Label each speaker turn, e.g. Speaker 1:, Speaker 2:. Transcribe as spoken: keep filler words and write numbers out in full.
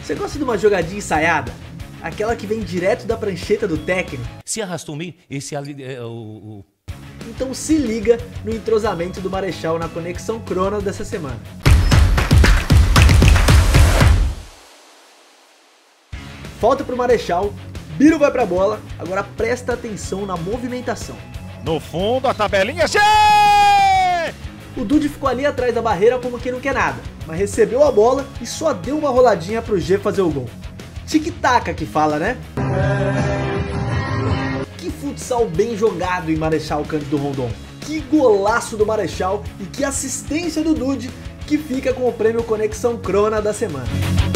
Speaker 1: Você gosta de uma jogadinha ensaiada? Aquela que vem direto da prancheta do técnico?
Speaker 2: Se arrastou meio, esse ali é o, o...
Speaker 1: Então se liga no entrosamento do Marechal na Conexão Crona dessa semana. Falta pro Marechal, Biro vai pra bola, agora presta atenção na movimentação.
Speaker 3: No fundo, a tabelinha... G!
Speaker 1: O Dude ficou ali atrás da barreira como quem não quer nada, mas recebeu a bola e só deu uma roladinha pro G fazer o gol. Tic-tac que fala, né? Que futsal bem jogado em Marechal Cândido Rondon. Que golaço do Marechal e que assistência do Dude, que fica com o prêmio Conexão Crona da semana.